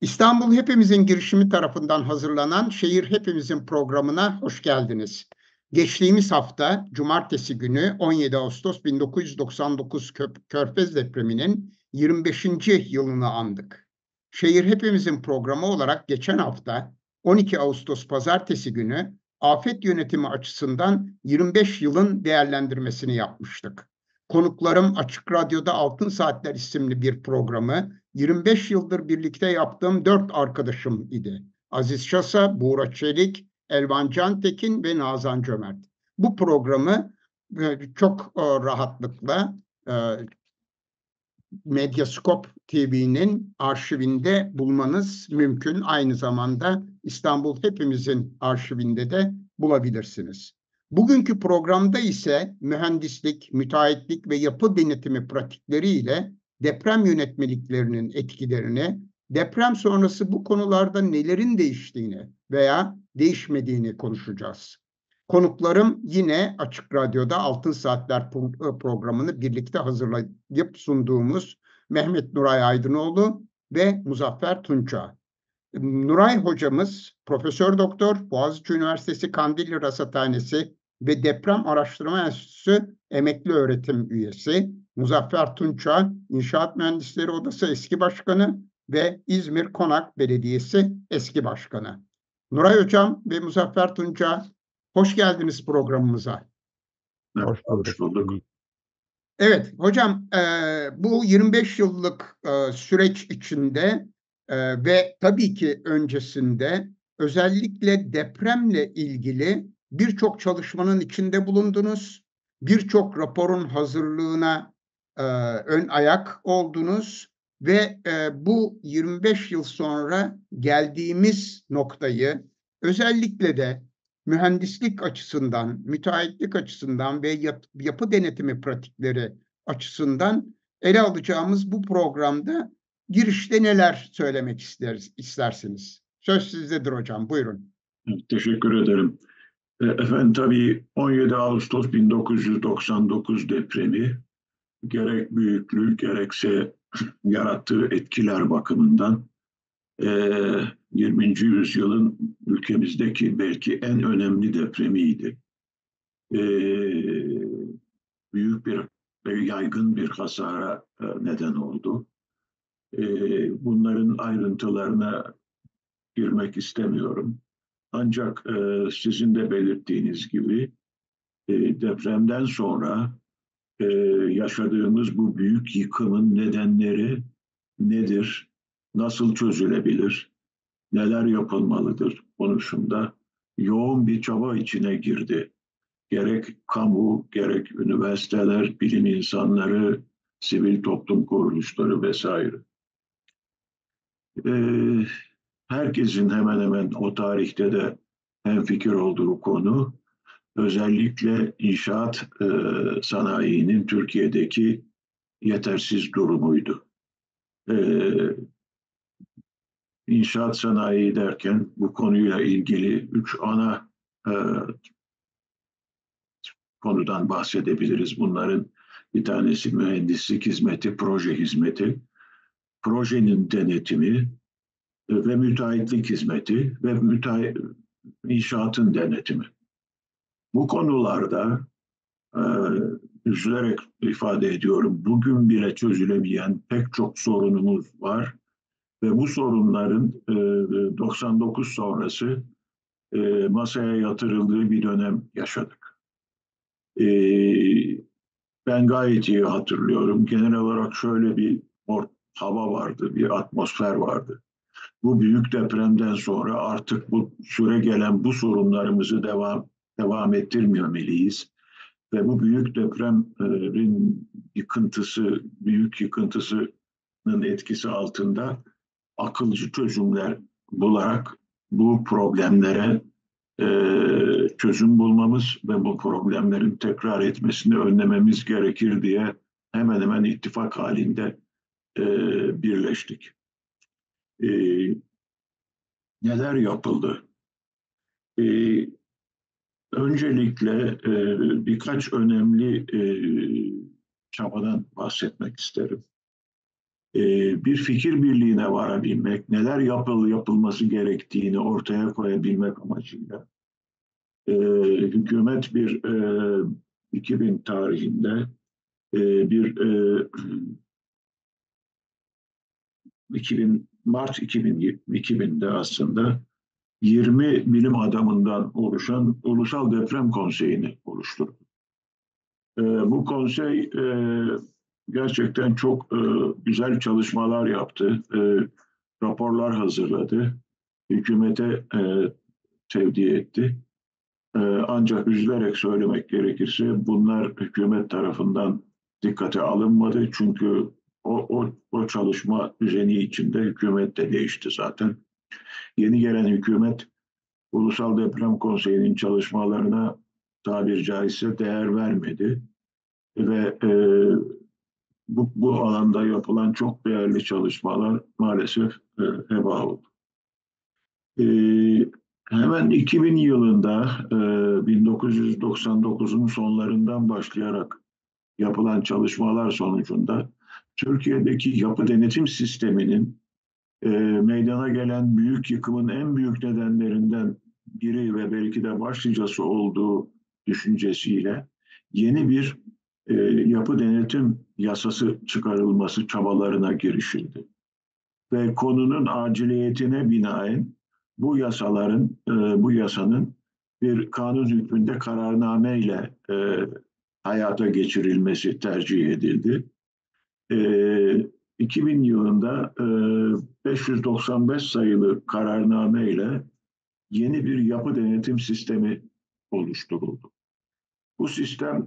İstanbul Hepimizin girişimi tarafından hazırlanan Şehir Hepimizin programına hoş geldiniz. Geçtiğimiz hafta Cumartesi günü 17 Ağustos 1999 Körfez depreminin 25. yılını andık. Şehir Hepimizin programı olarak geçen hafta 12 Ağustos Pazartesi günü afet yönetimi açısından 25 yılın değerlendirmesini yapmıştık. Konuklarım Açık Radyo'da Altın Saatler isimli bir programı 25 yıldır birlikte yaptığım 4 arkadaşım idi. Aziz Şasa, Buğra Çelik, Elvan Cantekin ve Nazan Cömert. Bu programı çok rahatlıkla Medyascope TV'nin arşivinde bulmanız mümkün. Aynı zamanda İstanbul Hepimizin arşivinde de bulabilirsiniz. Bugünkü programda ise mühendislik, müteahhitlik ve yapı denetimi pratikleriyle deprem yönetmeliklerinin etkilerini, deprem sonrası bu konularda nelerin değiştiğini veya değişmediğini konuşacağız. Konuklarım yine Açık Radyo'da Altın Saatler programını birlikte hazırlayıp sunduğumuz Mehmet Nuray Aydınoğlu ve Muzaffer Tunça. Nuray hocamız Profesör Doktor, Boğaziçi Üniversitesi Kandilli Rasathanesi ve Deprem Araştırma Enstitüsü emekli öğretim üyesi. Muzaffer Tunça, İnşaat Mühendisleri Odası eski başkanı ve İzmir Konak Belediyesi eski başkanı. Nuray hocam ve Muzaffer Tunça, hoş geldiniz programımıza. Hoş bulduk. Evet hocam, bu 25 yıllık süreç içinde ve tabii ki öncesinde özellikle depremle ilgili birçok çalışmanın içinde bulundunuz. Birçok raporun hazırlığına ön ayak oldunuz ve bu 25 yıl sonra geldiğimiz noktayı özellikle de mühendislik açısından, müteahhitlik açısından ve yapı denetimi pratikleri açısından ele alacağımız bu programda girişte neler söylemek istersiniz? Söz sizdedir hocam, buyurun. Teşekkür ederim. Efendim tabii 17 Ağustos 1999 depremi gerek büyüklüğü gerekse yarattığı etkiler bakımından 20. yüzyılın ülkemizdeki belki en önemli depremiydi. Büyük bir ve yaygın bir hasara neden oldu. Bunların ayrıntılarına girmek istemiyorum. Ancak sizin de belirttiğiniz gibi depremden sonra yaşadığımız bu büyük yıkımın nedenleri nedir, nasıl çözülebilir, neler yapılmalıdır konusunda yoğun bir çaba içine girdi. Gerek kamu, gerek üniversiteler, bilim insanları, sivil toplum kuruluşları vesaire. Herkesin hemen hemen o tarihte de hemfikir olduğu konu özellikle inşaat sanayinin Türkiye'deki yetersiz durumuydu. İnşaat sanayi derken bu konuyla ilgili 3 ana konudan bahsedebiliriz. Bunların bir tanesi mühendislik hizmeti, proje hizmeti, projenin denetimi ve müteahhitlik hizmeti ve inşaatın denetimi. Bu konularda üzülerek ifade ediyorum, bugün bile çözülemeyen pek çok sorunumuz var ve bu sorunların 99 sonrası masaya yatırıldığı bir dönem yaşadık. Ben gayet iyi hatırlıyorum. Genel olarak şöyle bir hava vardı, bir atmosfer vardı. Bu büyük depremden sonra artık bu süre gelen bu sorunlarımızı devam ettirmemeliyiz. Ve bu büyük depremin büyük yıkıntısının etkisi altında akılcı çözümler bularak bu problemlere çözüm bulmamız ve bu problemlerin tekrar etmesini önlememiz gerekir diye hemen hemen ittifak halinde birleştik. Neler yapıldı? Öncelikle birkaç önemli çabadan bahsetmek isterim. bir fikir birliğine varabilmek, neler yapılması gerektiğini ortaya koyabilmek amacıyla hükümet 2000 tarihinde bir 2000'de aslında 20 bilim adamından oluşan Ulusal Deprem Konseyi'ni oluşturdu. Bu konsey gerçekten çok güzel çalışmalar yaptı, raporlar hazırladı, hükümete tevdi etti. Ancak üzülerek söylemek gerekirse bunlar hükümet tarafından dikkate alınmadı. Çünkü o çalışma düzeni içinde hükümet de değişti zaten. Yeni gelen hükümet Ulusal Deprem Konseyi'nin çalışmalarına tabiri caizse değer vermedi ve bu alanda yapılan çok değerli çalışmalar maalesef heba oldu. Hemen 2000 yılında 1999'un sonlarından başlayarak yapılan çalışmalar sonucunda Türkiye'deki yapı denetim sisteminin meydana gelen büyük yıkımın en büyük nedenlerinden biri ve belki de başlıcası olduğu düşüncesiyle yeni bir yapı denetim yasası çıkarılması çabalarına girişildi. Ve konunun aciliyetine binaen bu yasanın bir kanun hükmünde kararname ile hayata geçirilmesi tercih edildi. 2000 yılında 595 sayılı kararname ile yeni bir yapı denetim sistemi oluşturuldu. Bu sistem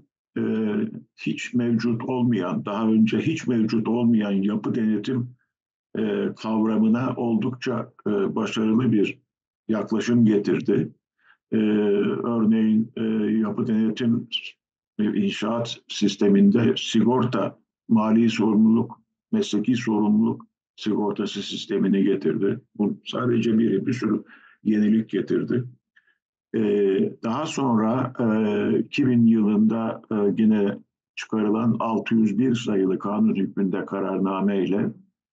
daha önce hiç mevcut olmayan yapı denetim kavramına oldukça başarılı bir yaklaşım getirdi. Örneğin yapı denetim inşaat sisteminde sigorta, mali sorumluluk, mesleki sorumluluk sigortası sistemini getirdi. Bu sadece bir sürü yenilik getirdi. Daha sonra 2000 yılında yine çıkarılan 601 sayılı kanun hükmünde kararname ile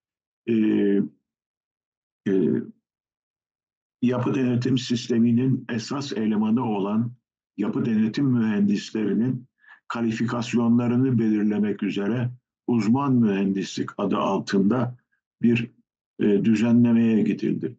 yapı denetim sisteminin esas elemanı olan yapı denetim mühendislerinin kalifikasyonlarını belirlemek üzere uzman mühendislik adı altında bir düzenlemeye gidildi.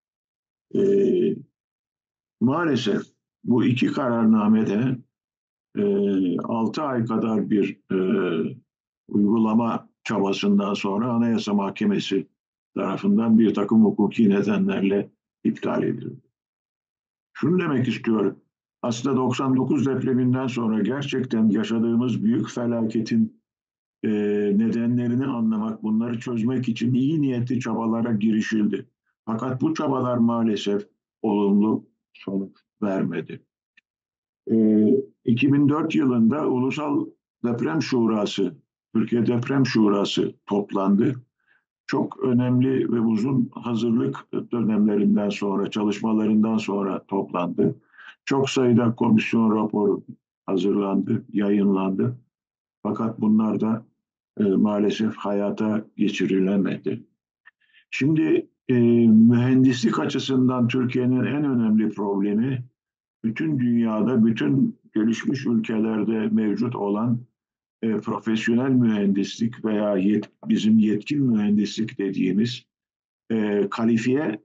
Maalesef bu iki kararnamede 6 ay kadar bir uygulama çabasından sonra Anayasa Mahkemesi tarafından bir takım hukuki nedenlerle iptal edildi. Şunu demek istiyorum. Aslında 99 depreminden sonra gerçekten yaşadığımız büyük felaketin nedenlerini anlamak, bunları çözmek için iyi niyetli çabalara girişildi. Fakat bu çabalar maalesef olumlu sonuç vermedi. 2004 yılında Ulusal Deprem Şurası, Türkiye Deprem Şurası toplandı. Çok önemli ve uzun hazırlık dönemlerinden sonra, çalışmalarından sonra toplandı. Çok sayıda komisyon raporu hazırlandı, yayınlandı. Fakat bunlar da maalesef hayata geçirilemedi. Şimdi mühendislik açısından Türkiye'nin en önemli problemi bütün dünyada, bütün gelişmiş ülkelerde mevcut olan profesyonel mühendislik veya bizim yetkin mühendislik dediğimiz kalifiye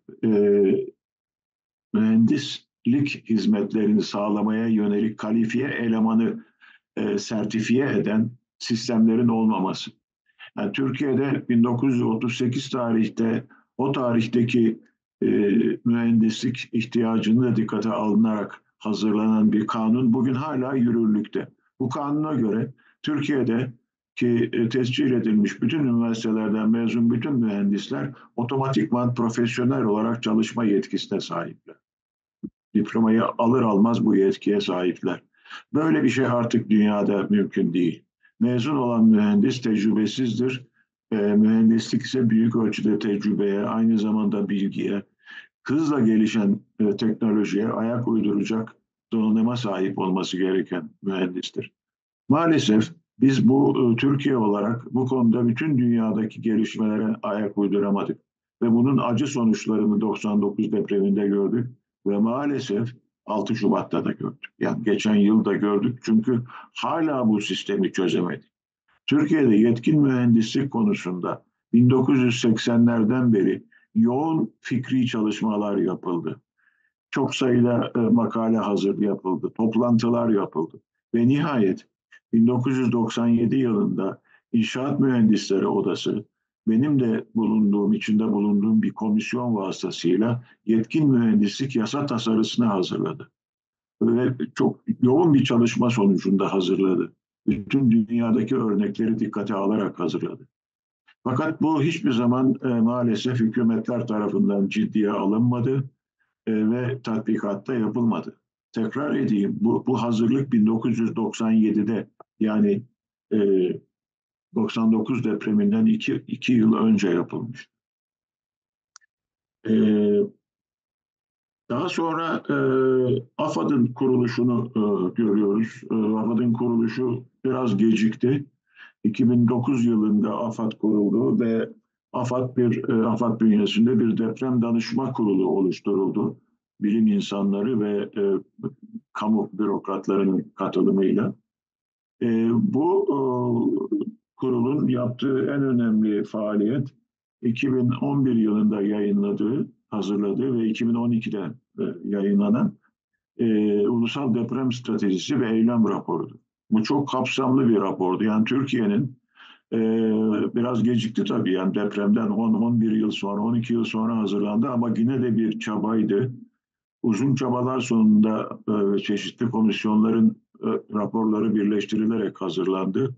mühendislik hizmetlerini sağlamaya yönelik kalifiye elemanı sertifiye eden sistemlerin olmaması. Yani Türkiye'de 1938 tarihte o tarihteki mühendislik ihtiyacını da dikkate alınarak hazırlanan bir kanun bugün hala yürürlükte. Bu kanuna göre Türkiye'de ki tescil edilmiş bütün üniversitelerden mezun bütün mühendisler otomatikman profesyonel olarak çalışma yetkisine sahipler. Diplomayı alır almaz bu yetkiye sahipler. Böyle bir şey artık dünyada mümkün değil. Mezun olan mühendis tecrübesizdir. Mühendislik ise büyük ölçüde tecrübeye, aynı zamanda bilgiye, hızla gelişen teknolojiye ayak uyduracak donanıma sahip olması gereken mühendistir. Maalesef Biz Türkiye olarak bu konuda bütün dünyadaki gelişmelere ayak uyduramadık. Ve bunun acı sonuçlarını 99 depreminde gördük ve maalesef 6 Şubat'ta da gördük. Yani geçen yıl da gördük çünkü hala bu sistemi çözemedik. Türkiye'de yetkin mühendislik konusunda 1980'lerden beri yoğun fikri çalışmalar yapıldı. Çok sayıda makale hazır yapıldı, toplantılar yapıldı ve nihayet 1997 yılında İnşaat Mühendisleri Odası benim de içinde bulunduğum bir komisyon vasıtasıyla yetkin mühendislik yasa tasarısını hazırladı. Ve çok yoğun bir çalışma sonucunda hazırladı. Bütün dünyadaki örnekleri dikkate alarak hazırladı. Fakat bu hiçbir zaman maalesef hükümetler tarafından ciddiye alınmadı ve tatbikatta yapılmadı. Tekrar edeyim, bu hazırlık 1997'de yani e, 99 depreminden iki yıl önce yapılmış. E, Daha sonra AFAD'ın kuruluşunu görüyoruz. AFAD'ın kuruluşu biraz gecikti. 2009 yılında AFAD kuruldu ve AFAD bünyesinde bir deprem danışma kurulu oluşturuldu. Bilim insanları ve kamu bürokratlarının katılımıyla. Bu kurulun yaptığı en önemli faaliyet 2011 yılında hazırladığı ve 2012'de yayınlanan Ulusal Deprem Stratejisi ve Eylem Raporu'dur. Bu çok kapsamlı bir rapordu. Yani Türkiye'nin biraz gecikti tabii. Yani depremden 10-11 yıl sonra, 12 yıl sonra hazırlandı ama yine de bir çabaydı. Uzun çabalar sonunda çeşitli komisyonların raporları birleştirilerek hazırlandı.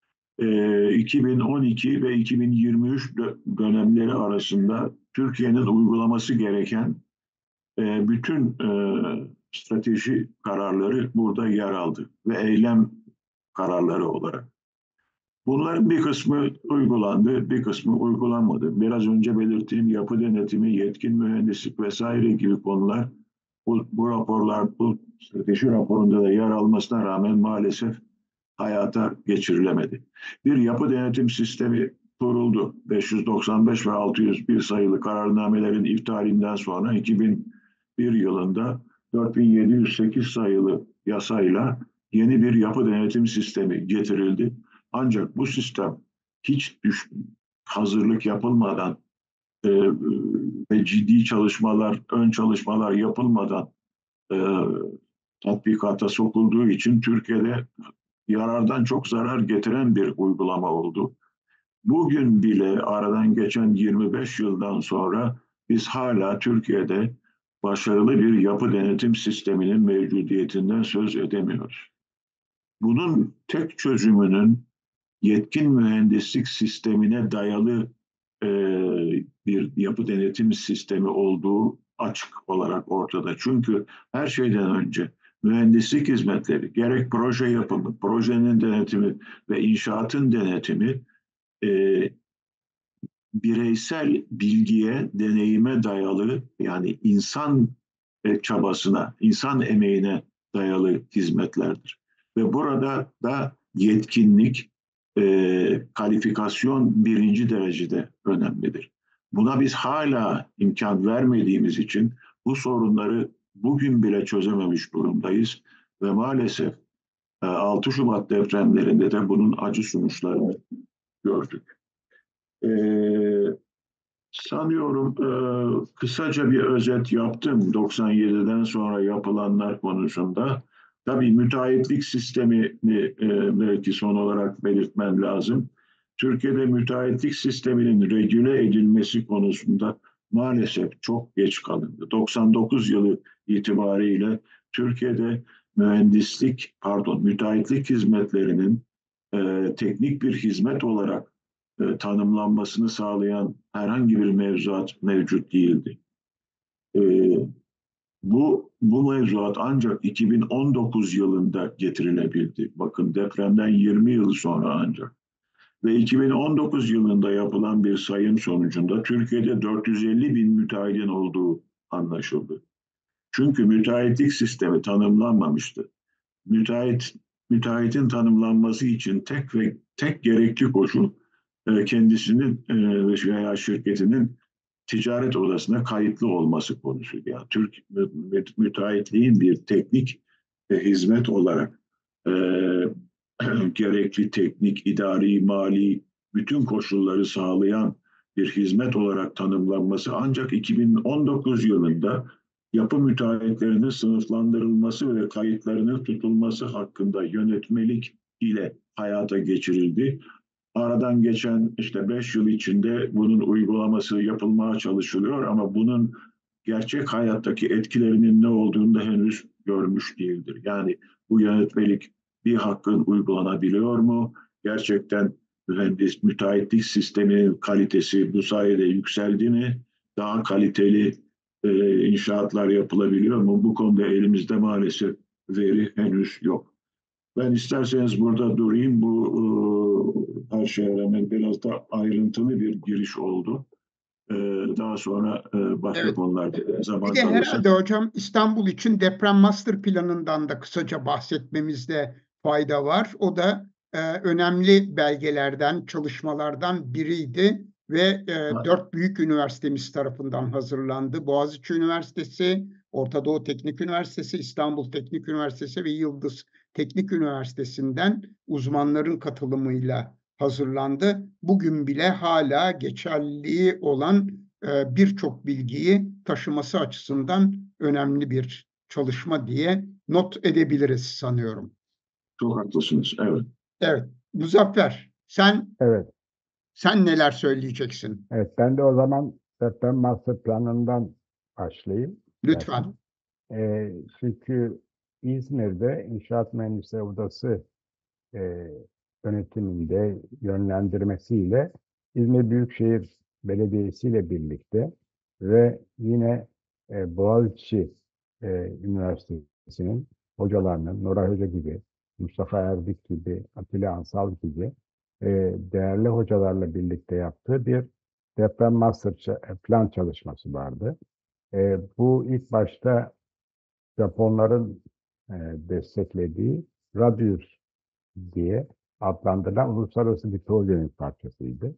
2012 ve 2023 dönemleri arasında Türkiye'nin uygulaması gereken bütün strateji kararları burada yer aldı ve eylem kararları olarak. Bunların bir kısmı uygulandı, bir kısmı uygulanmadı. Biraz önce belirttiğim yapı denetimi, yetkin mühendislik vesaire gibi konular bu strateji raporunda da yer almasına rağmen maalesef hayata geçirilemedi. Bir yapı denetim sistemi kuruldu. 595 ve 601 sayılı kararnamelerin iptalinden sonra 2001 yılında 4708 sayılı yasayla yeni bir yapı denetim sistemi getirildi. Ancak bu sistem hiç hazırlık yapılmadan ve ciddi ön çalışmalar yapılmadan e, tatbikata sokulduğu için Türkiye'de yarardan çok zarar getiren bir uygulama oldu. Bugün bile aradan geçen 25 yıldan sonra biz hala Türkiye'de başarılı bir yapı denetim sisteminin mevcudiyetinden söz edemiyoruz. Bunun tek çözümünün yetkin mühendislik sistemine dayalı e, bir yapı denetim sistemi olduğu açık olarak ortada. Çünkü her şeyden önce mühendislik hizmetleri, gerek proje yapımı, projenin denetimi ve inşaatın denetimi e, bireysel bilgiye, deneyime dayalı yani insan çabasına, insan emeğine dayalı hizmetlerdir. Ve burada da yetkinlik, kalifikasyon birinci derecede önemlidir. Buna biz hala imkan vermediğimiz için bu sorunları bugün bile çözememiş durumdayız ve maalesef 6 Şubat depremlerinde de bunun acı sonuçlarını gördük. Sanıyorum kısaca bir özet yaptım 97'den sonra yapılanlar konusunda. Tabii müteahhitlik sistemini belki son olarak belirtmem lazım. Türkiye'de müteahhitlik sisteminin regüle edilmesi konusunda maalesef çok geç kalındı. 99 yılı itibariyle Türkiye'de müteahhitlik hizmetlerinin teknik bir hizmet olarak tanımlanmasını sağlayan herhangi bir mevzuat mevcut değildi. E, bu mevzuat ancak 2019 yılında getirilebildi. Bakın depremden 20 yıl sonra ancak. Ve 2019 yılında yapılan bir sayım sonucunda Türkiye'de 450 bin müteahhitin olduğu anlaşıldı. Çünkü müteahhitlik sistemi tanımlanmamıştı. Müteahhit müteahhitin tanımlanması için tek gerekli koşul kendisinin veya şirketinin ticaret odasına kayıtlı olması konusu. Yani Türk müteahhitliğin bir teknik hizmet olarak e, gerekli teknik, idari, mali bütün koşulları sağlayan bir hizmet olarak tanımlanması ancak 2019 yılında yapı müteahhitlerinin sınıflandırılması ve kayıtlarının tutulması hakkında yönetmelik ile hayata geçirildi. Aradan geçen işte 5 yıl içinde bunun uygulaması yapılmaya çalışılıyor ama bunun gerçek hayattaki etkilerinin ne olduğunu da henüz görmüş değildir. Yani bu yönetmelik bir hakkın uygulanabiliyor mu? Gerçekten müteahhitlik sisteminin kalitesi bu sayede yükseldi mi? Daha kaliteli inşaatlar yapılabiliyor mu? Bu konuda elimizde maalesef veri henüz yok. Ben isterseniz burada durayım. Bu her şeye rağmen biraz da ayrıntılı bir giriş oldu. Daha sonra başka Evet. konularda Bir zaman de kalırsa. herhalde hocam İstanbul için deprem master planından da kısaca bahsetmemizde fayda var. O da önemli belgelerden, çalışmalardan biriydi ve dört büyük üniversitemiz tarafından hazırlandı. Boğaziçi Üniversitesi, Orta Doğu Teknik Üniversitesi, İstanbul Teknik Üniversitesi ve Yıldız Teknik Üniversitesi'nden uzmanların katılımıyla hazırlandı. Bugün bile hala geçerliliği olan birçok bilgiyi taşıması açısından önemli bir çalışma diye not edebiliriz sanıyorum. Çok haklısınız. Evet. Evet, Muzaffer, sen Evet, neler söyleyeceksin? evet. Ben de o zaman deprem master planından başlayayım. Lütfen. Çünkü İzmir'de İnşaat Mühendisleri Odası e, yönetiminde yönlendirmesiyle İzmir Büyükşehir Belediyesi ile birlikte ve yine Boğaziçi Üniversitesi'nin hocalarının, Nuray Hoca gibi, Mustafa Erdik gibi, Atilla Ansal gibi değerli hocalarla birlikte yaptığı bir deprem master plan çalışması vardı. Bu ilk başta Japonların desteklediği Radius diye adlandırılan uluslararası bir projenin parçasıydı.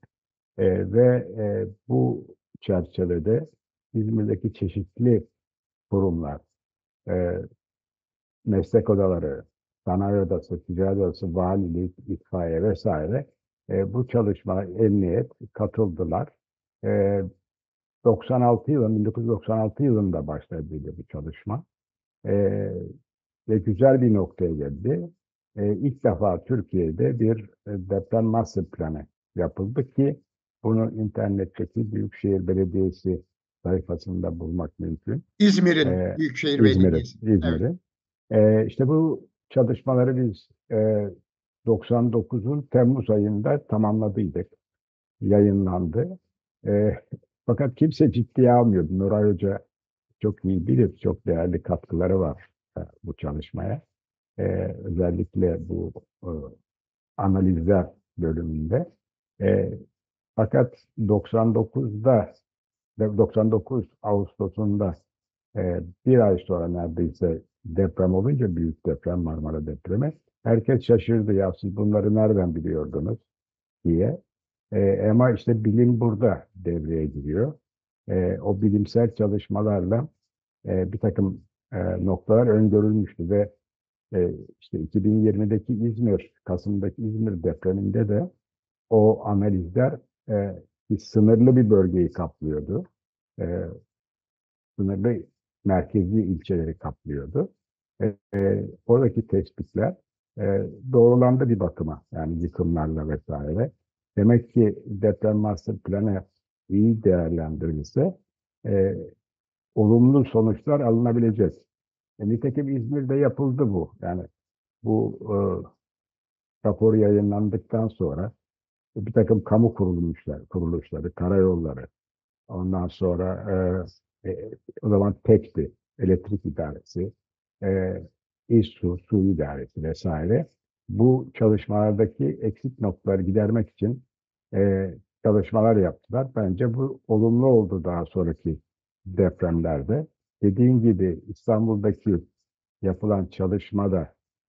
Bu çerçevede İzmir'deki çeşitli kurumlar, e, meslek odaları, sanayi odası, ticaret odası, valilik, itfaiye vesaire bu çalışma, emniyet katıldılar. E, 1996 yılında başladı bu çalışma. E, Ve güzel bir noktaya geldi. İlk defa Türkiye'de bir deprem master planı yapıldı ki bunu internetteki Büyükşehir Belediyesi sayfasında bulmak mümkün. İzmir'in E, Büyükşehir İzmir'in, Belediyesi. Evet. İzmir'in. İşte bu çalışmaları biz 99'un Temmuz ayında tamamladıydık. Yayınlandı. E, Fakat kimse ciddiye almıyordu. Nuray Hoca çok iyi bilir, çok değerli katkıları var bu çalışmaya. Özellikle bu e, analizler bölümünde. Fakat 99 Ağustos'unda bir ay sonra neredeyse deprem olunca büyük deprem Marmara depremi herkes şaşırdı ya siz bunları nereden biliyordunuz diye. Ama işte bilim burada devreye giriyor. O bilimsel çalışmalarla bir takım noktalar öngörülmüştü ve işte 2020'deki Kasım'daki İzmir depreminde de o analizler sınırlı bir bölgeyi kaplıyordu. E, Sınırlı merkezi ilçeleri kaplıyordu. Oradaki tespitler doğrulandı bir bakıma. Yani yıkımlarla vesaire. Demek ki deprem master planı iyi değerlendirilirse e, olumlu sonuçlar alınabilecek. Nitekim İzmir'de yapıldı bu. Yani bu rapor yayınlandıktan sonra bir takım kamu kuruluşları, karayolları, ondan sonra o zaman TEK'ti, elektrik idaresi, e, su idaresi vesaire. Bu çalışmalardaki eksik noktaları gidermek için çalışmalar yaptılar. Bence bu olumlu oldu daha sonraki depremlerde. Dediğim gibi İstanbul'daki yapılan çalışmada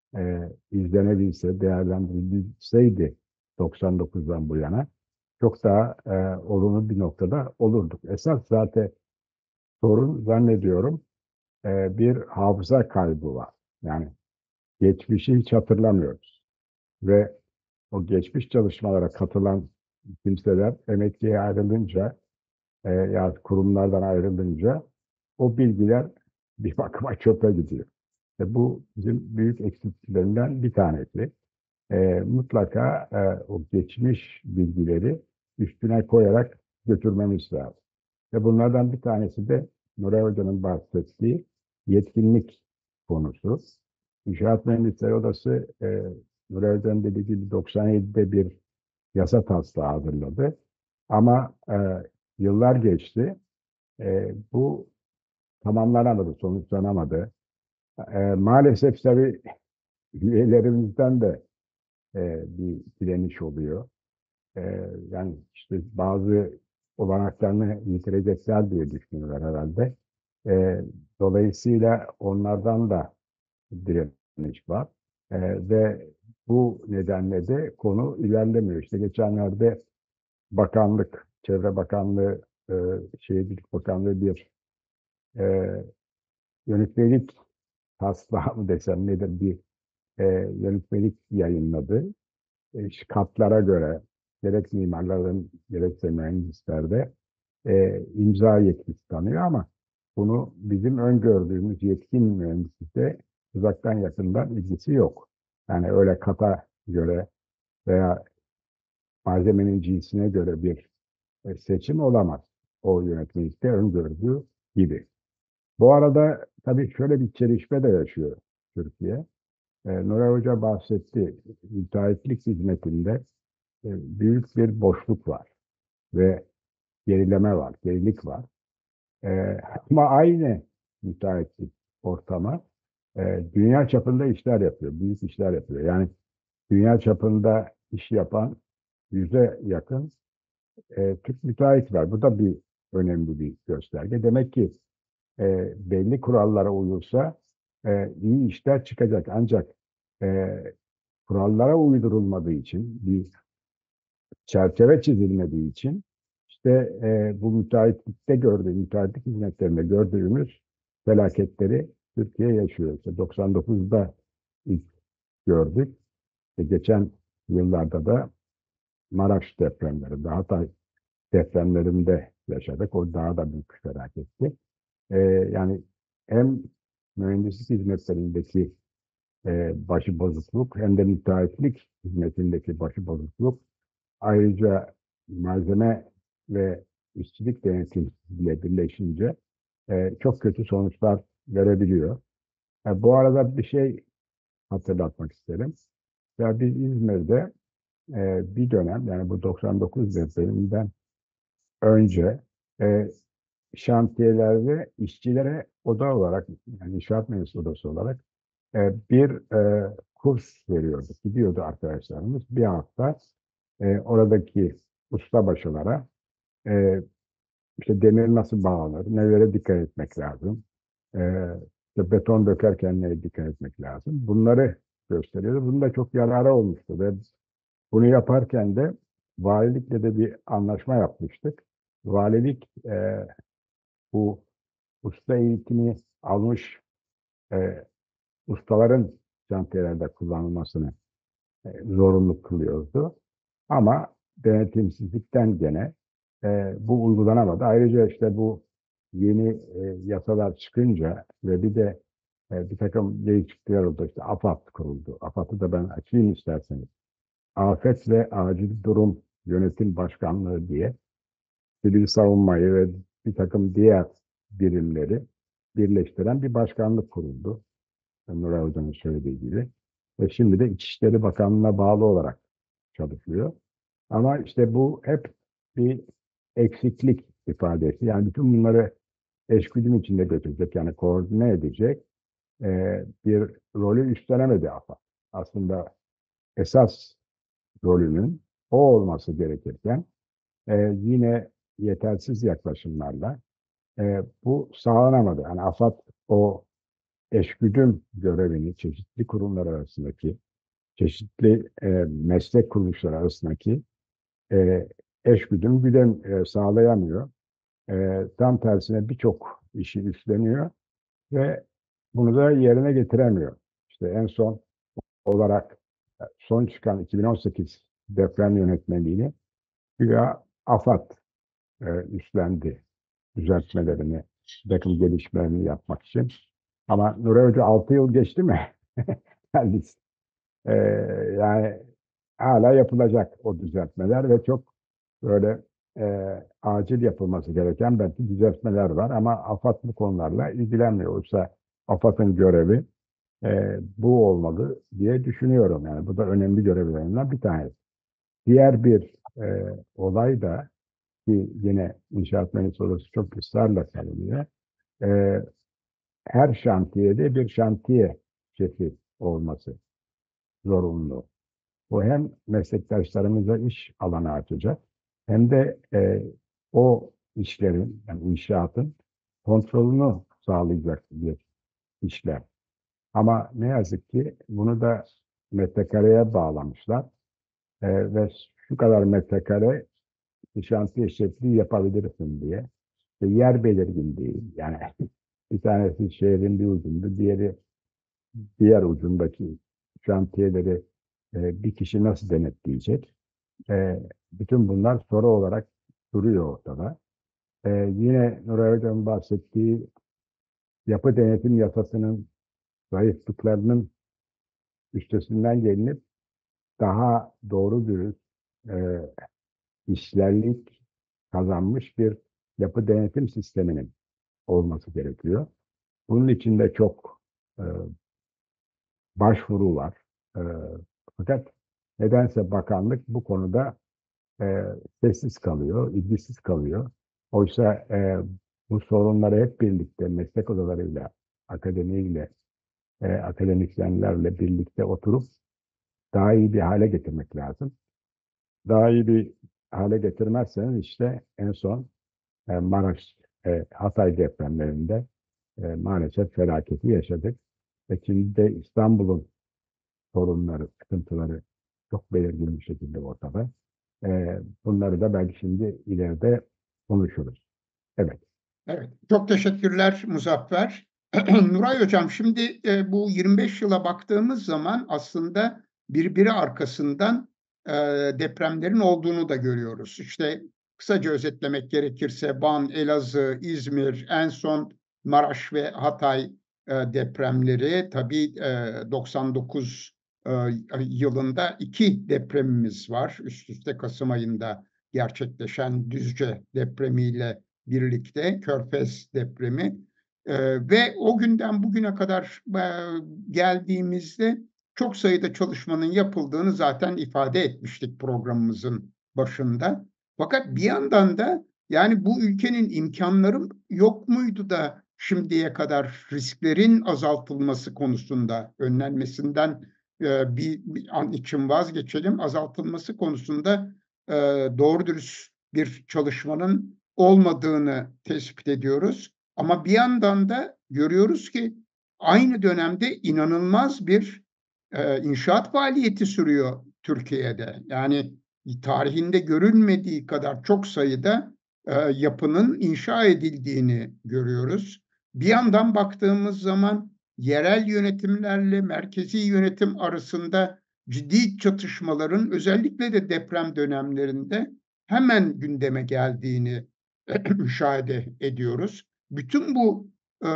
izlenebilse, değerlendirilseydi 99'dan bu yana çok daha olumlu bir noktada olurduk. Esas zaten sorun zannediyorum bir hafıza kaybı var. Yani geçmişi hiç hatırlamıyoruz. Ve o geçmiş çalışmalara katılan kimseler emekliye ayrılınca ya kurumlardan ayrılınca o bilgiler bir bakıma çöpe gidiyor. Bu bizim büyük eksikliklerinden bir tanesi. Mutlaka o geçmiş bilgileri üstüne koyarak götürmemiz lazım. Ve bunlardan bir tanesi de Nuray Hoca'nın bahsettiği yetkinlik konusu. İnşaat Mühendisleri Odası Nuray Hoca'nın dediği gibi 97'de bir yasa taslağı hazırladı. Ama yıllar geçti. Bu tamamlanamadı, sonuçlanamadı. Maalesef tabii üyelerimizden de bir direniş oluyor. Yani işte bazı olanaklarını yitirecekler diye düşünüyorlar herhalde. E, Dolayısıyla onlardan da direniş var. Ve bu nedenle de konu ilerlemiyor. İşte geçenlerde bakanlık, Çevre Bakanlığı, Şehircilik Bakanlığı bir e, yönetmelik taslağı mı desem nedir bir yönetmelik yayınladı. Katlara göre gerek mimarların gerekse mühendislerde imza yetkisi tanıyor ama bunu bizim öngördüğümüz yetkin mühendislikte uzaktan yakından ilgisi yok. Yani öyle kata göre veya malzemenin cinsine göre bir seçim olamaz. O yönetmelikte öngördüğü gibi. Bu arada tabii şöyle bir çelişme de yaşıyor Türkiye. Nuray Hoca bahsetti. Müteahhitlik hizmetinde büyük bir boşluk var ve gerileme var, gerilik var. Ama aynı müteahhitlik ortamı dünya çapında işler yapıyor, büyük işler yapıyor. Yani dünya çapında iş yapan 100'e yakın Türk müteahhit var. Bu da bir önemli bir gösterge. Demek ki belli kurallara uyulsa iyi işler çıkacak. Ancak e, kurallara uydurulmadığı için, bir çerçeve çizilmediği için işte bu müteahhitlik hizmetlerinde gördüğümüz felaketleri Türkiye yaşıyor. İşte 99'da ilk gördük. Geçen yıllarda da Maraş depremleri, Hatay depremlerinde yaşadık. O daha da büyük felaketti. Yani hem mühendislik hizmetlerindeki başı bozukluk hem de müteahhitlik hizmetindeki başı bozukluk ayrıca malzeme ve işçilik denetimle birleşince çok kötü sonuçlar verebiliyor. Bu arada bir şey hatırlatmak isterim. Ya biz İzmir'de bir dönem yani bu 99 depreminden önce şantiyelerde işçilere oda olarak yani inşaat mühendisliği odası olarak bir kurs veriyorduk. Gidiyordu arkadaşlarımız bir hafta oradaki ustabaşılara e, işte demir nasıl bağlanır, nelere dikkat etmek lazım, e, işte beton dökerken neye dikkat etmek lazım. Bunları gösteriyordu. Bunun da çok yararı olmuştu ve bunu yaparken de valilikle de bir anlaşma yapmıştık. Valilik bu usta eğitimi almış ustaların şantiyelerde kullanılmasını zorunlu kılıyordu. Ama denetimsizlikten gene bu uygulanamadı. Ayrıca işte bu yeni yasalar çıkınca ve bir de bir takım değişiklikler oldu. İşte AFAD kuruldu. AFAD'ı da ben açayım isterseniz. Afet ve Acil Durum Yönetim Başkanlığı diye sivil savunmayı ve bir takım diğer birimleri birleştiren bir başkanlık kuruldu. Nuray Hoca'nın söylediği gibi. Ve şimdi de İçişleri Bakanlığı'na bağlı olarak çalışıyor. Ama işte bu hep bir eksiklik ifadesi. Yani bütün bunları eşgüdüm içinde götürecek, yani koordine edecek bir rolü üstlenemedi AFAD. Aslında esas rolünün o olması gerekirken yine yetersiz yaklaşımlarla bu sağlanamadı. Yani AFAD o eşgüdüm görevini çeşitli kurumlar arasındaki, çeşitli meslek kuruluşları arasındaki eşgüdüm sağlayamıyor. Tam tersine birçok işi üstleniyor ve bunu da yerine getiremiyor. İşte en son olarak son çıkan 2018 deprem yönetmeliğini güya AFAD üstlendi düzeltmelerini, bir takım gelişmelerini yapmak için. Ama Nuray Hoca 6 yıl geçti mi? Yani, yani hala yapılacak o düzeltmeler ve çok böyle acil yapılması gereken belki düzeltmeler var ama AFAD bu konularla ilgilenmiyor. Oysa AFAD'ın görevi bu olmalı diye düşünüyorum. Yani bu da önemli görevlerinden bir tanesi. Diğer bir olay da ki yine inşaat mühendisi odası çok ısrarla söylüyor. Her şantiyede bir şantiye şefi olması zorunlu. Bu hem meslektaşlarımıza iş alanı açacak hem de o işlerin, yani inşaatın kontrolünü sağlayacak bir işlem. Ama ne yazık ki bunu da metrekareye bağlamışlar. Ve şu kadar metrekare şantiye şefliği yapabilirsin diye. Yer belirgin değil. Yani bir tanesi şehrin bir ucunda, diğeri diğer ucundaki şantiyeleri bir kişi nasıl denetleyecek? Bütün bunlar soru olarak duruyor ortada. Yine Nuray Hocam'ın bahsettiği yapı denetim yasasının zayıflıklarının üstesinden gelinip daha doğru dürüst işlerlik kazanmış bir yapı denetim sisteminin olması gerekiyor. Bunun için de çok başvuru var. E, Fakat nedense bakanlık bu konuda sessiz kalıyor, ilgisiz kalıyor. Oysa bu sorunları hep birlikte meslek odalarıyla, akademiyle, akademisyenlerle birlikte oturup daha iyi bir hale getirmek lazım. Daha iyi bir hale getirmezseniz işte en son Maraş, Hatay depremlerinde maalesef felaketi yaşadık. Ve şimdi de İstanbul'un sorunları, sıkıntıları çok belirgin bir şekilde ortada. Bunları da belki şimdi ileride konuşuruz. Evet. Evet, çok teşekkürler Muzaffer. Nuray Hocam, şimdi bu 25 yıla baktığımız zaman aslında birbiri arkasından depremlerin olduğunu da görüyoruz. İşte kısaca özetlemek gerekirse Van, Elazığ, İzmir, en son Maraş ve Hatay depremleri. Tabii 99 yılında 2 depremimiz var. Üst üste Kasım ayında gerçekleşen Düzce depremiyle birlikte Körfez depremi ve o günden bugüne kadar geldiğimizde çok sayıda çalışmanın yapıldığını zaten ifade etmiştik programımızın başında. Fakat bir yandan da yani bu ülkenin imkanları yok muydu da şimdiye kadar risklerin azaltılması konusunda önlenmesinden bir an için vazgeçelim, azaltılması konusunda doğru dürüst bir çalışmanın olmadığını tespit ediyoruz. Ama bir yandan da görüyoruz ki aynı dönemde inanılmaz bir inşaat faaliyeti sürüyor Türkiye'de. Yani tarihinde görülmediği kadar çok sayıda yapının inşa edildiğini görüyoruz. Bir yandan baktığımız zaman yerel yönetimlerle merkezi yönetim arasında ciddi çatışmaların özellikle de deprem dönemlerinde hemen gündeme geldiğini müşahede ediyoruz. Bütün bu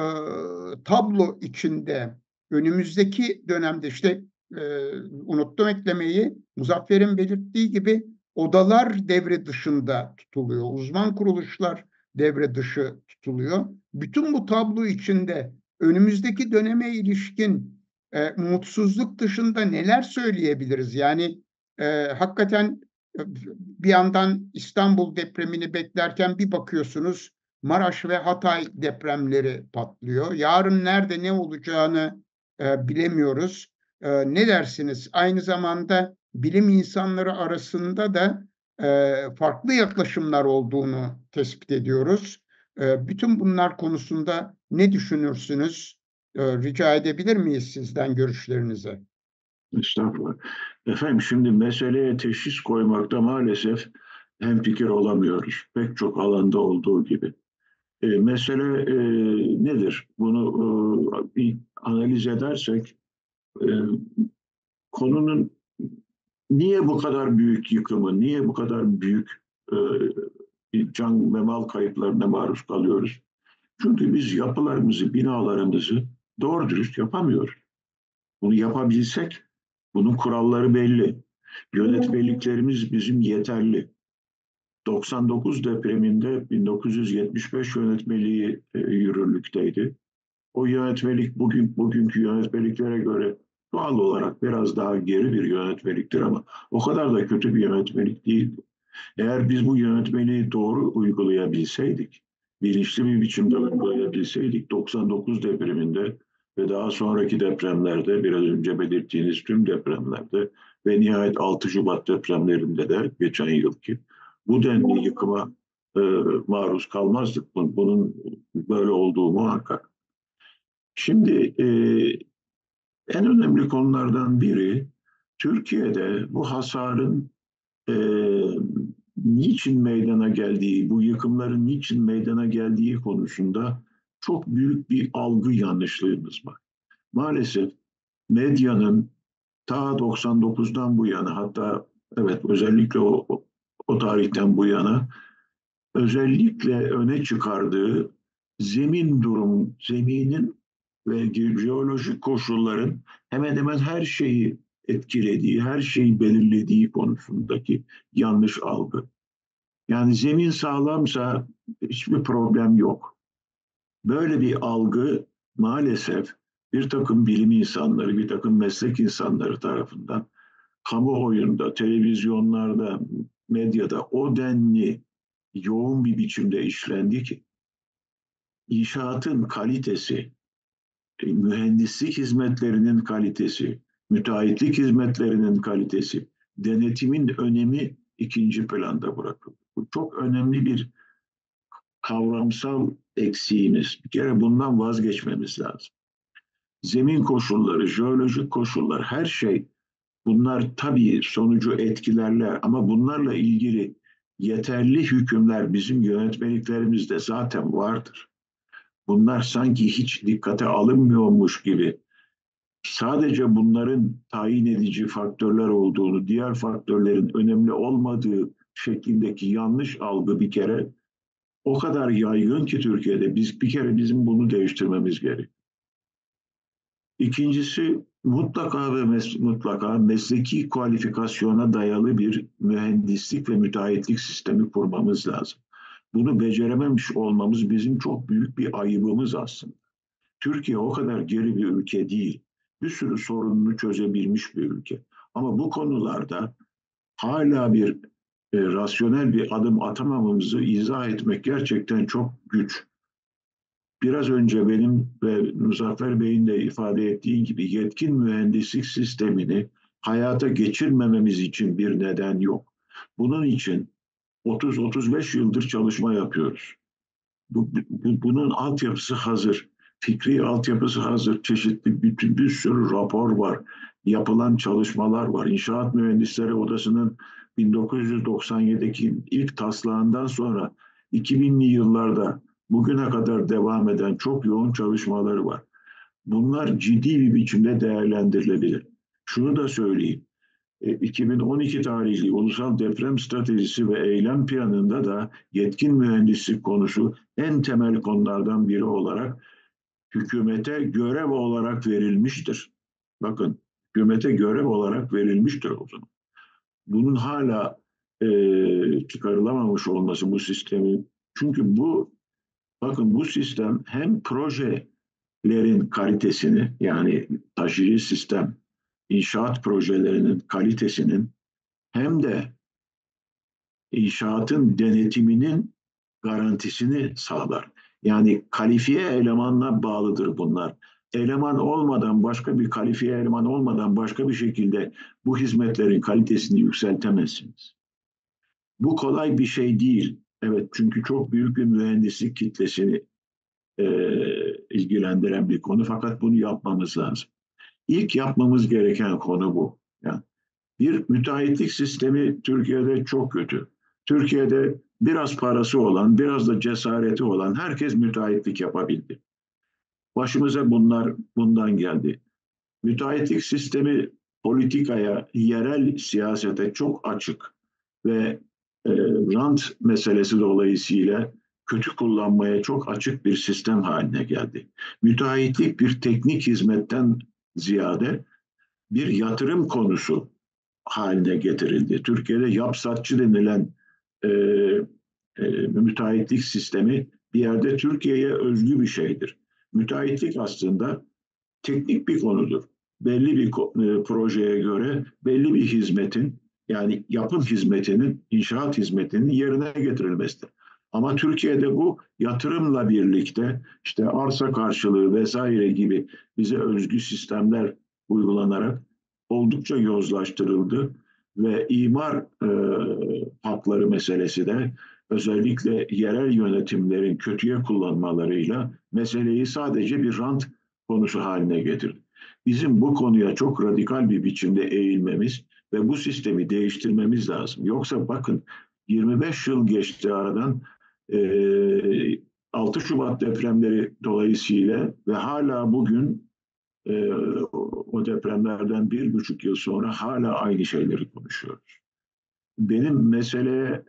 tablo içinde önümüzdeki dönemde işte unuttum eklemeyi, Muzaffer'in belirttiği gibi odalar devre dışında tutuluyor, uzman kuruluşlar devre dışı tutuluyor. Bütün bu tablo içinde önümüzdeki döneme ilişkin umutsuzluk dışında neler söyleyebiliriz? Yani hakikaten bir yandan İstanbul depremini beklerken bir bakıyorsunuz Maraş ve Hatay depremleri patlıyor. Yarın nerede ne olacağını bilemiyoruz. Ne dersiniz? Aynı zamanda bilim insanları arasında da farklı yaklaşımlar olduğunu tespit ediyoruz. Bütün bunlar konusunda ne düşünürsünüz? Rica edebilir miyiz sizden görüşlerinizi? Estağfurullah. Efendim şimdi meseleye teşhis koymakta maalesef hemfikir olamıyoruz. Pek çok alanda olduğu gibi. Mesele nedir? Bunu bir analiz edersek e, konunun niye bu kadar büyük yıkımı, niye bu kadar büyük e, can ve mal kayıplarına maruz kalıyoruz? Çünkü biz yapılarımızı, binalarımızı doğru dürüst yapamıyoruz. Bunu yapabilsek, bunun kuralları belli. Yönetmeliklerimiz bizim yeterli. 99 depreminde 1975 yönetmeliği yürürlükteydi. O yönetmelik bugünkü yönetmeliklere göre doğal olarak biraz daha geri bir yönetmeliktir ama o kadar da kötü bir yönetmelik değildi. Eğer biz bu yönetmeliği doğru uygulayabilseydik, bilinçli bir biçimde uygulayabilseydik 99 depreminde ve daha sonraki depremlerde, biraz önce belirttiğiniz tüm depremlerde ve nihayet 6 Şubat depremlerinde de geçen yılki bu denli yıkıma maruz kalmazdık. Bunun böyle olduğu muhakkak. Şimdi en önemli konulardan biri Türkiye'de bu hasarın e, niçin meydana geldiği, bu yıkımların niçin meydana geldiği konusunda çok büyük bir algı yanlışlığımız var. Maalesef medyanın ta 99'dan bu yana, hatta evet özellikle o tarihten bu yana özellikle öne çıkardığı zeminin ve jeolojik koşulların hemen hemen her şeyi etkilediği, her şeyi belirlediği konusundaki yanlış algı. Yani zemin sağlamsa hiçbir problem yok. Böyle bir algı maalesef bir takım bilim insanları, bir takım meslek insanları tarafından kamuoyunda, televizyonlarda, medyada o denli yoğun bir biçimde işlendi ki inşaatın kalitesi, mühendislik hizmetlerinin kalitesi, müteahhitlik hizmetlerinin kalitesi, denetimin önemi ikinci planda bırakıldı. Bu çok önemli bir kavramsal eksiğimiz. Bir kere bundan vazgeçmemiz lazım. Zemin koşulları, jeolojik koşullar, her şey bunlar tabii sonucu etkilerler ama bunlarla ilgili yeterli hükümler bizim yönetmeliklerimizde zaten vardır. Bunlar sanki hiç dikkate alınmıyormuş gibi sadece bunların tayin edici faktörler olduğunu, diğer faktörlerin önemli olmadığı şeklindeki yanlış algı bir kere o kadar yaygın ki Türkiye'de bir kere bizim bunu değiştirmemiz gerek. İkincisi mutlaka ve mutlaka mesleki kualifikasyona dayalı bir mühendislik ve müteahhitlik sistemi kurmamız lazım. Bunu becerememiş olmamız bizim çok büyük bir ayıbımız aslında. Türkiye o kadar geri bir ülke değil. Bir sürü sorununu çözebilmiş bir ülke. Ama bu konularda hala bir rasyonel bir adım atamamamızı izah etmek gerçekten çok güç. Biraz önce benim ve Muzaffer Bey'in de ifade ettiği gibi yetkin mühendislik sistemini hayata geçirmememiz için bir neden yok. Bunun için 30-35 yıldır çalışma yapıyoruz. Bunun altyapısı hazır. Fikri altyapısı hazır. Çeşitli bir sürü rapor var. Yapılan çalışmalar var. İnşaat Mühendisleri Odası'nın 1997'deki ilk taslağından sonra 2000'li yıllarda bugüne kadar devam eden çok yoğun çalışmaları var. Bunlar ciddi bir biçimde değerlendirilebilir. Şunu da söyleyeyim. 2012 tarihli Ulusal Deprem Stratejisi ve Eylem Planı'nda da yetkin mühendislik konusu en temel konulardan biri olarak hükümete görev olarak verilmiştir. Bakın, hükümete görev olarak verilmiştir o zaman. Bunun hala çıkarılamamış olması bu sistemin. Çünkü bakın bu sistem hem projelerin kalitesini yani taşıyıcı sistem, inşaat projelerinin kalitesinin hem de inşaatın denetiminin garantisini sağlar. Yani kalifiye elemanla bağlıdır bunlar. Eleman olmadan başka bir kalifiye eleman olmadan başka bir şekilde bu hizmetlerin kalitesini yükseltemezsiniz. Bu kolay bir şey değil. Evet çünkü çok büyük bir mühendislik kitlesini ilgilendiren bir konu. Fakat bunu yapmamız lazım. İlk yapmamız gereken konu bu. Yani bir müteahhitlik sistemi Türkiye'de çok kötü. Türkiye'de biraz parası olan, biraz da cesareti olan herkes müteahhitlik yapabildi. Başımıza bundan geldi. Müteahhitlik sistemi politikaya, yerel siyasete çok açık ve rant meselesi dolayısıyla kötü kullanmaya çok açık bir sistem haline geldi. Müteahhitlik bir teknik hizmetten ziyade bir yatırım konusu haline getirildi. Türkiye'de yapsatçı denilen e, müteahhitlik sistemi bir yerde Türkiye'ye özgü bir şeydir. Müteahhitlik aslında teknik bir konudur. Belli bir projeye göre belli bir hizmetin, yani yapım hizmetinin, inşaat hizmetinin yerine getirilmesidir. Ama Türkiye'de bu yatırımla birlikte işte arsa karşılığı vesaire gibi bize özgü sistemler uygulanarak oldukça yozlaştırıldı ve imar hakları meselesi de özellikle yerel yönetimlerin kötüye kullanmalarıyla meseleyi sadece bir rant konusu haline getirdi. Bizim bu konuya çok radikal bir biçimde eğilmemiz ve bu sistemi değiştirmemiz lazım. Yoksa bakın 25 yıl geçti aradan, 6 Şubat depremleri dolayısıyla ve hala bugün o depremlerden 1,5 yıl sonra hala aynı şeyleri konuşuyoruz. Benim meseleye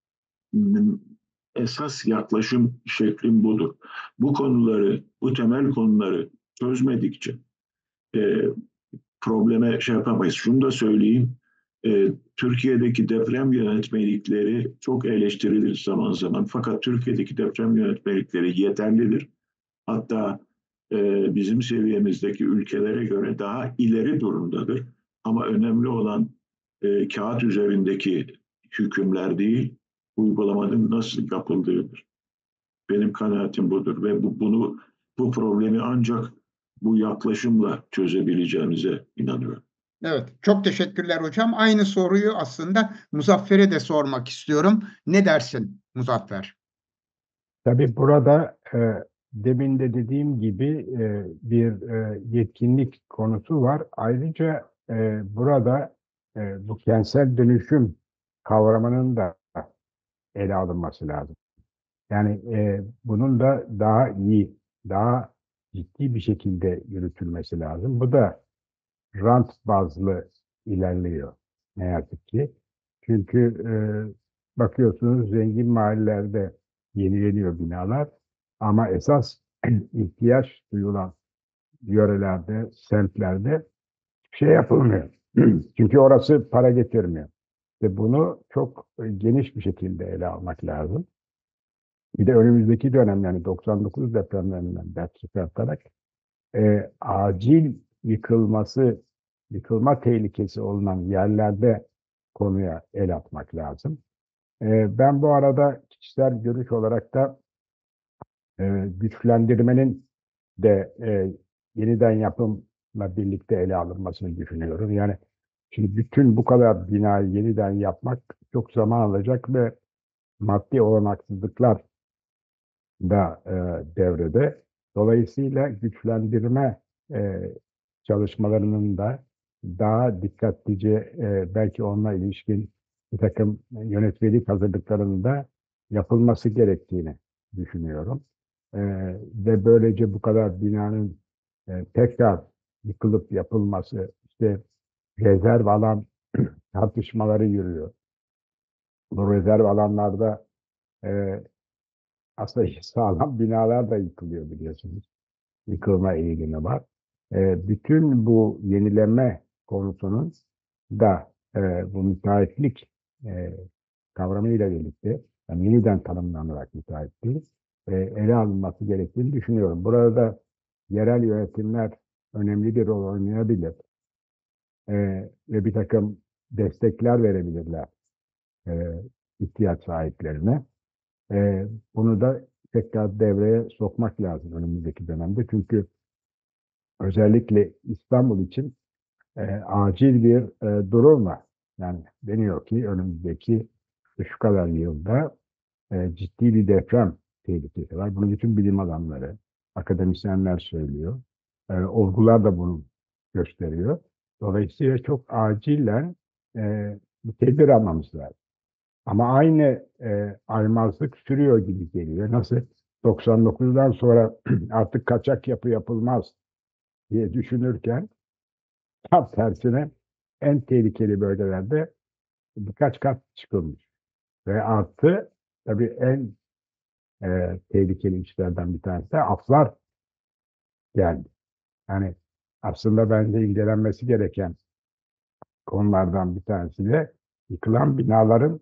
esas yaklaşım şeklim budur. Bu konuları, bu temel konuları çözmedikçe probleme şey yapamayız. Şunu da söyleyeyim, Türkiye'deki deprem yönetmelikleri çok eleştirilir zaman zaman. Fakat Türkiye'deki deprem yönetmelikleri yeterlidir. Hatta bizim seviyemizdeki ülkelere göre daha ileri durumdadır. Ama önemli olan kağıt üzerindeki hükümler değil, uygulamanın nasıl yapıldığıdır. Benim kanaatim budur ve bu problemi ancak bu yaklaşımla çözebileceğimize inanıyorum. Evet, çok teşekkürler hocam. Aynı soruyu aslında Muzaffer'e de sormak istiyorum. Ne dersin Muzaffer? Tabii burada demin de dediğim gibi bir yetkinlik konusu var. Ayrıca burada bu kentsel dönüşüm kavramının da ele alınması lazım. Yani bunun da daha iyi, daha ciddi bir şekilde yürütülmesi lazım. Bu da rant bazlı ilerliyor ne yazık ki. Çünkü bakıyorsunuz zengin mahallelerde yenileniyor binalar ama esas ihtiyaç duyulan yörelerde, semtlerde hiçbir şey yapılmıyor. Çünkü orası para getirmiyor. Ve bunu çok geniş bir şekilde ele almak lazım. Bir de önümüzdeki dönem yani 99 depremlerinden ders çıkartarak acil yıkılma tehlikesi olunan yerlerde konuya el atmak lazım. Ben bu arada kişisel görüş olarak da güçlendirmenin de yeniden yapımla birlikte ele alınmasını düşünüyorum. Yani şimdi bütün bu kadar binayı yeniden yapmak çok zaman alacak ve maddi olanaksızlıklar da devrede. Dolayısıyla güçlendirme çalışmalarının da daha dikkatlice belki onunla ilişkin bir takım yönetmelik hazırlıklarının da yapılması gerektiğini düşünüyorum. Ve böylece bu kadar binanın tekrar yıkılıp yapılması, işte rezerv alan tartışmaları yürüyor. Bu rezerv alanlarda aslında sağlam binalar da yıkılıyor biliyorsunuz. Yıkılma eğilimi var. Bütün bu yenileme konusunun da bu müteahhitlik kavramıyla birlikte yani yeniden tanımlanarak müteahhitlik ele alınması gerektiğini düşünüyorum. Burada da yerel yönetimler önemli bir rol oynayabilir ve bir takım destekler verebilirler ihtiyaç sahiplerine. Bunu da tekrar devreye sokmak lazım önümüzdeki dönemde. Çünkü özellikle İstanbul için acil bir durum var. Yani deniyor ki önümüzdeki şu kadar yılda ciddi bir deprem tehlikesi var. Bunu bütün bilim adamları, akademisyenler söylüyor. Olgular da bunu gösteriyor. Dolayısıyla çok acilen bir tedbir almamız lazım. Ama aynı aymazlık sürüyor gibi geliyor. Nasıl 99'dan sonra artık kaçak yapı yapılmaz diye düşünürken tam tersine en tehlikeli bölgelerde birkaç kat çıkılmış. Ve artı tabii en tehlikeli işlerden bir tanesi de aflar geldi. Yani aslında bence incelenmesi gereken konulardan bir tanesi de yıkılan binaların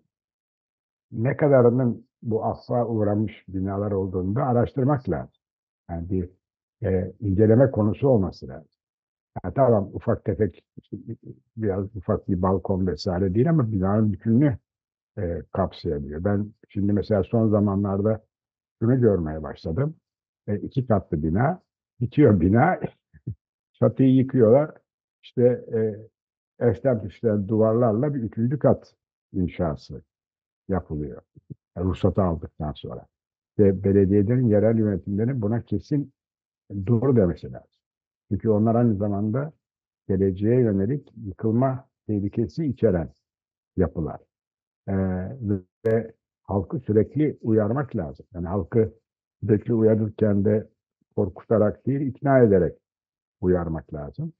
ne kadarının bu affa uğramış binalar olduğunu da araştırmak lazım. Yani bir inceleme konusu olması lazım. Yani tamam ufak tefek işte, biraz ufak bir balkon vesaire değil ama binanın bütününü kapsayabiliyor. Ben şimdi mesela son zamanlarda şunu görmeye başladım. 2 katlı bina, bitiyor bina, çatıyı yıkıyorlar. İşte eşten püşten duvarlarla bir 3. kat inşası yapılıyor. Yani ruhsatı aldıktan sonra. Ve belediyelerin, yerel yönetimlerin buna kesin dur demesi lazım. Çünkü onlar aynı zamanda geleceğe yönelik yıkılma tehlikesi içeren yapılar. Ee, ve halkı sürekli uyarmak lazım. Yani halkı sürekli uyarırken de korkutarak değil, ikna ederek uyarmak lazım.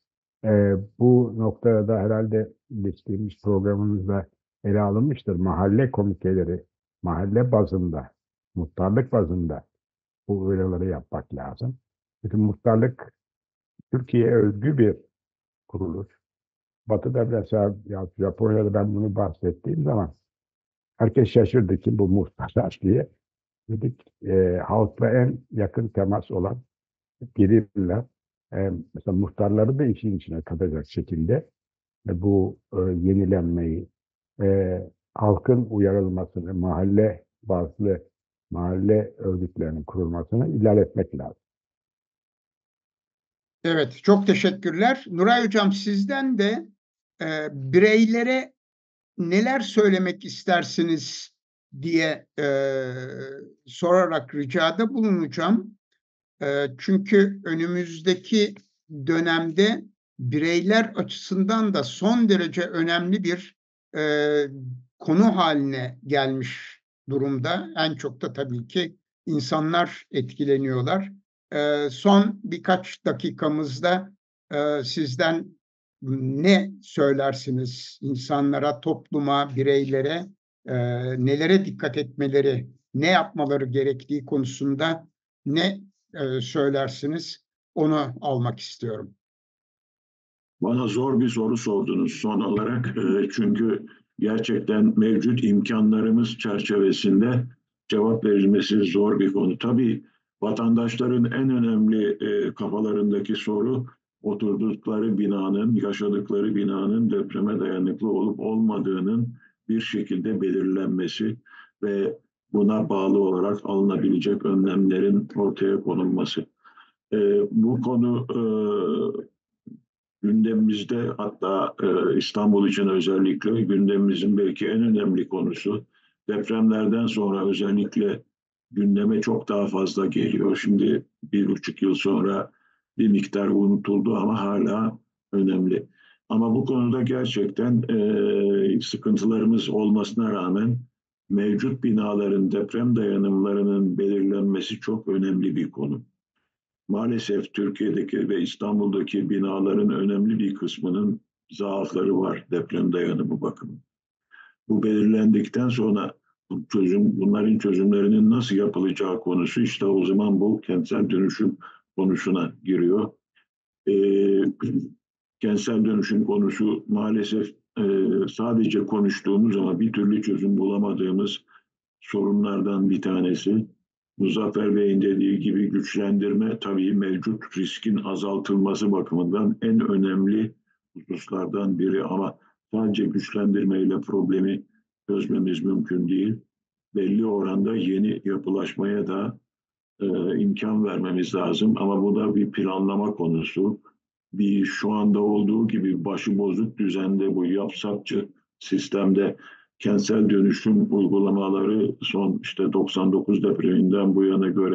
Bu noktada da herhalde geçtiğimiz programımızda ele alınmıştır. Mahalle komiteleri, mahalle bazında, muhtarlık bazında bu uyarıları yapmak lazım. Çünkü muhtarlık Türkiye'ye özgü bir kuruluş. Batı'da mesela ya Japonya'da ben bunu bahsettiğim zaman herkes şaşırdı ki bu muhtarlar diye. Dedik halkla en yakın temas olan birimler. Mesela muhtarları da işin içine katacak şekilde bu yenilenmeyi, halkın uyarılmasını, mahalle bazlı mahalle örgütlerinin kurulmasını ilerletmek lazım. Evet, çok teşekkürler. Nuray Hocam sizden de bireylere neler söylemek istersiniz diye sorarak ricada bulunacağım. Çünkü önümüzdeki dönemde bireyler açısından da son derece önemli bir konu haline gelmiş durumda. En çok da tabii ki insanlar etkileniyorlar. Son birkaç dakikamızda sizden ne söylersiniz insanlara, topluma, bireylere nelere dikkat etmeleri, ne yapmaları gerektiği konusunda ne söylersiniz? Onu almak istiyorum. Bana zor bir soru sordunuz son olarak. Çünkü gerçekten mevcut imkanlarımız çerçevesinde cevap verilmesi zor bir konu. Tabii vatandaşların en önemli kafalarındaki soru oturdukları binanın, yaşadıkları binanın depreme dayanıklı olup olmadığının bir şekilde belirlenmesi ve buna bağlı olarak alınabilecek önlemlerin ortaya konulması. Bu konu gündemimizde, hatta İstanbul için özellikle gündemimizin belki en önemli konusu. Depremlerden sonra özellikle gündeme çok daha fazla geliyor. Şimdi 1,5 yıl sonra bir miktar unutuldu ama hala önemli. Ama bu konuda gerçekten sıkıntılarımız olmasına rağmen mevcut binaların deprem dayanımlarının belirlenmesi çok önemli bir konu. Maalesef Türkiye'deki ve İstanbul'daki binaların önemli bir kısmının zaafları var deprem dayanımı bakımından. Bu belirlendikten sonra bunların çözümlerinin nasıl yapılacağı konusu işte o zaman bu kentsel dönüşüm konusuna giriyor. Kentsel dönüşüm konusu maalesef sadece konuştuğumuz ama bir türlü çözüm bulamadığımız sorunlardan bir tanesi. Muzaffer Bey'in dediği gibi güçlendirme tabii mevcut riskin azaltılması bakımından en önemli hususlardan biri ama sadece güçlendirmeyle problemi çözmemiz mümkün değil. Belli oranda yeni yapılaşmaya da imkan vermemiz lazım ama bu da bir planlama konusu. Bir şu anda olduğu gibi başıbozuk düzende bu yapsakçı sistemde kentsel dönüşüm uygulamaları son işte 99 depreminden bu yana göre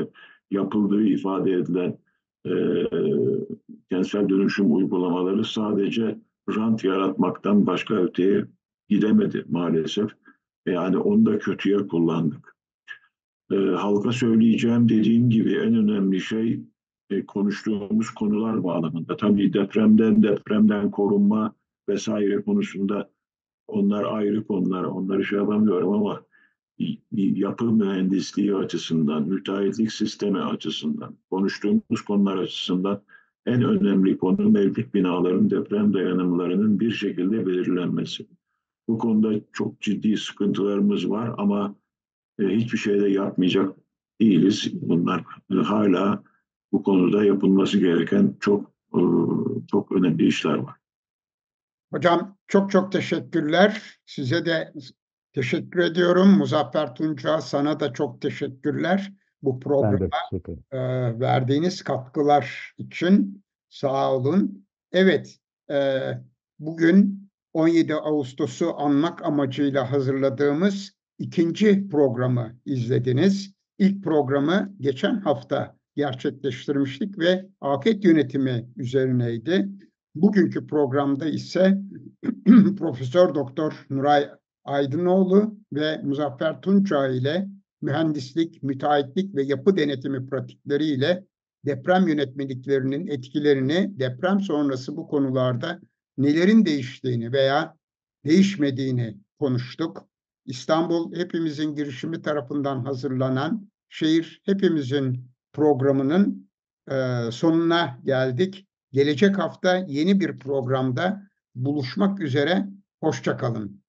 yapıldığı ifade edilen kentsel dönüşüm uygulamaları sadece rant yaratmaktan başka öteye gidemedi maalesef. Yani onu da kötüye kullandık. Halka söyleyeceğim, dediğim gibi en önemli şey konuştuğumuz konular bağlamında. Tabii depremden korunma vesaire konusunda onlar ayrı konular. Onları şey yapamıyorum ama yapı mühendisliği açısından, müteahhitlik sistemi açısından, konuştuğumuz konular açısından en önemli konu mevcut binaların deprem dayanımlarının bir şekilde belirlenmesi. Bu konuda çok ciddi sıkıntılarımız var ama hiçbir şey de yapmayacak değiliz. Bunlar hala bu konuda yapılması gereken çok önemli işler var. Hocam çok çok teşekkürler. Size de teşekkür ediyorum. Muzaffer Tunca, sana da çok teşekkürler bu Ben programa de teşekkür ederim. verdiğiniz katkılar için. Sağ olun. Evet, bugün 17 Ağustos'u anmak amacıyla hazırladığımız ikinci programı izlediniz. İlk programı geçen hafta gerçekleştirmiştik ve afet yönetimi üzerineydi. Bugünkü programda ise Profesör Doktor Nuray Aydınoğlu ve Muzaffer Tunça ile mühendislik, müteahhitlik ve yapı denetimi pratikleriyle deprem yönetmeliklerinin etkilerini, deprem sonrası bu konularda nelerin değiştiğini veya değişmediğini konuştuk. İstanbul Hepimizin girişimi tarafından hazırlanan Şehir Hepimizin programının sonuna geldik. Gelecek hafta yeni bir programda buluşmak üzere. Hoşça kalın.